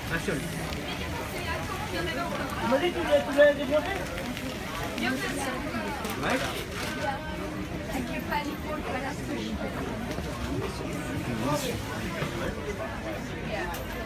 Un seul. Tu m'as dit que tu l'avais développé? Ouais. Yeah.